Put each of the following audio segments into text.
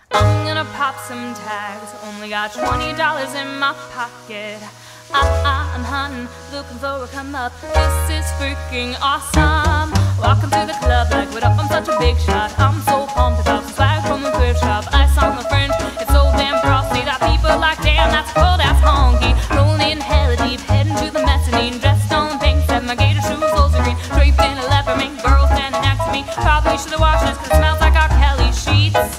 I'm gonna pop some tags, only got $20 in my pocket. I'm hunting, looking for a come up. This is freaking awesome. Walking through the club like, what up, I'm such a big shot. I'm so pumped about some swag from the thrift shop. Ice on the fringe, it's so damn frosty that people like, damn, that's cold, that's honky. Rolling in hella deep, heading to the mezzanine. Dressed on pink, set my gator shoes, those are green. Draped in a leopard mink, girl standing next to me. Probably should've washed this, cause it smells like R. Kelly sheets.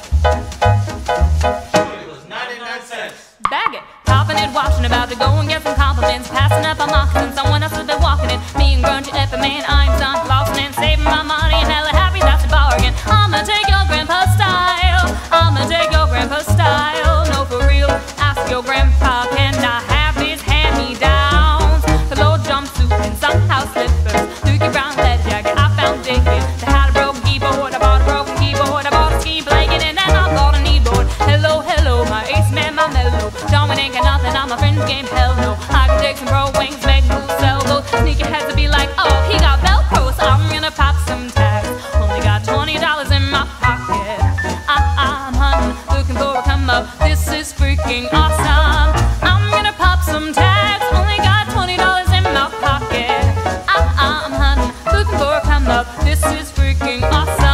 Bag it, popping it, washing, about to go and get some compliments. Passing up, I'm mocking, someone else has been walking in. Me and grungy effing man, I'm done flossing and saving my money and hella happy, that's a bargain. I'ma take your grandpa's style, I'ma take your grandpa's style. No, for real, ask your grandpa, can I have his hand-me-downs? The low jumpsuit and some house slippers, Dookie Brown leather jacket, I found Dickie. They had a broken keyboard, I bought a broken keyboard, I bought a ski blanket and then I bought a kneeboard. Hello, hello, my ace man, my mellow. Dominic and nothing on my friend's game, hell no. I can take some pro wings, make moves, sell those sneaker heads to be like, oh, he got Velcro, so I'm gonna pop some tags. Only got $20 in my pocket. I'm hunting, looking for a come up. This is freaking awesome. I'm gonna pop some tags. Only got $20 in my pocket. I'm hunting, looking for a come up. This is freaking awesome.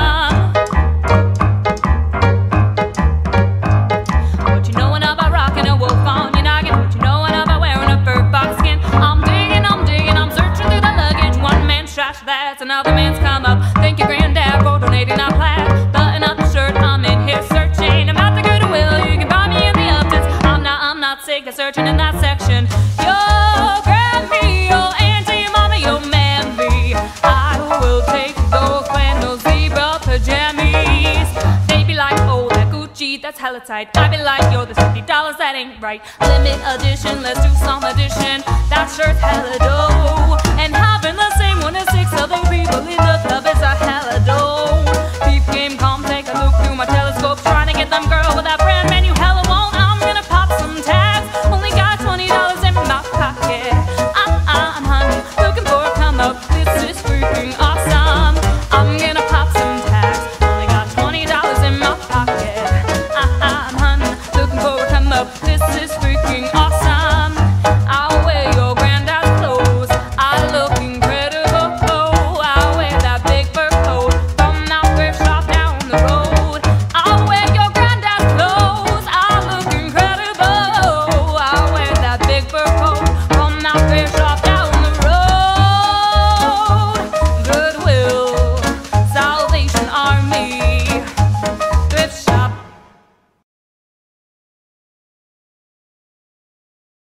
What you knowin' about rockin' a wolf on your noggin? What you knowin' about wearing a fur box skin? I'm digging, I'm searching through the luggage. One man's trash, that's another man's come up. Thank your granddad for donating our plaid. Button up the shirt, I'm in here searching. I'm not the Goodwill, you can buy me in the Uptons. I'm not sick of searching in that section. Yo, Grammy, yo, auntie, mama, yo, mammy, I will take those flannel zebra pajamas. They be like, oh, that Gucci, that's hella tight. I be like, yo, this $50, that ain't right. Limit edition, let's do some addition. That shirt's hella dope. And having the same one as 6 other people in the club is a hella dope. Peep game, come take a look through my telescope, trying to get them girl with that brand menu hella won't. I'm gonna pop some tags. Only got $20 in my pocket. I'm hunting, looking for a come up. This is freaking awesome. I'm gonna pop some tags. Only got $20 in my pocket. I'm hunting, looking for a come up. This is freaking awesome. I'll wear your granddad's clothes. I look incredible. I'll wear that big fur coat from that thrift shop down the road. I'll wear your granddad's clothes. I look incredible. I'll wear that big fur coat from that thrift shop down the road. Goodwill, Salvation Army.